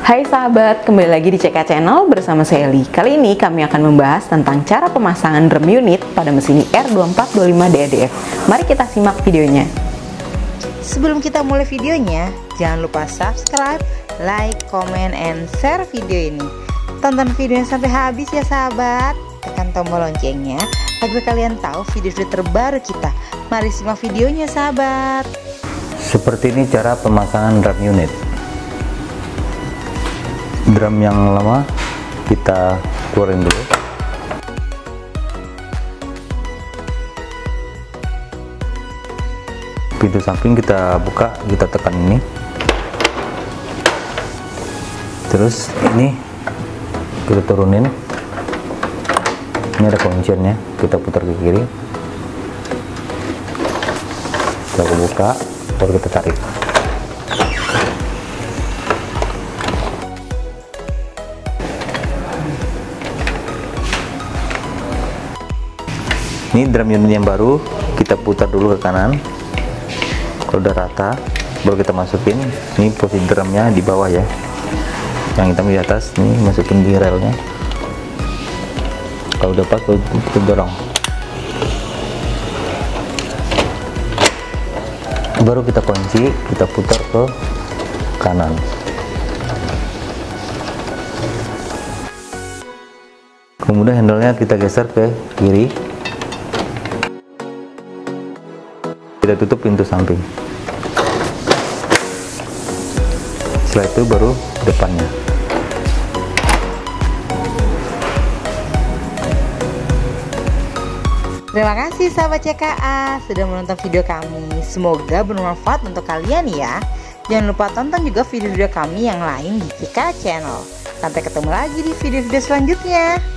Hai sahabat, kembali lagi di CK Channel bersama saya Eli. Kali ini kami akan membahas tentang cara pemasangan drum unit pada mesin R2425 DADF. Mari kita simak videonya. Sebelum kita mulai videonya, jangan lupa subscribe, like, comment, and share video ini. Tonton videonya sampai habis ya sahabat. Tekan tombol loncengnya agar kalian tahu video-video terbaru kita. Mari simak videonya sahabat. Seperti ini cara pemasangan drum unit. Drum yang lama kita keluarin dulu. Pintu samping kita buka, kita tekan ini. Terus ini kita turunin. Ini ada kuncinya, kita putar ke kiri. Kita buka, baru kita tarik. Ini drum unit yang baru, kita putar dulu ke kanan. Kalau udah rata, baru kita masukin. Ini posisi drumnya di bawah ya, yang hitam di atas. Ini masukin di relnya. Kalau udah pas, kita dorong. Baru kita kunci, kita putar ke kanan. Kemudian handle-nya kita geser ke kiri. Kita tutup pintu samping. Setelah itu baru depannya. Terima kasih sahabat CKA sudah menonton video kami. Semoga bermanfaat untuk kalian ya. Jangan lupa tonton juga video-video kami yang lain di CK Channel. Sampai ketemu lagi di video-video selanjutnya.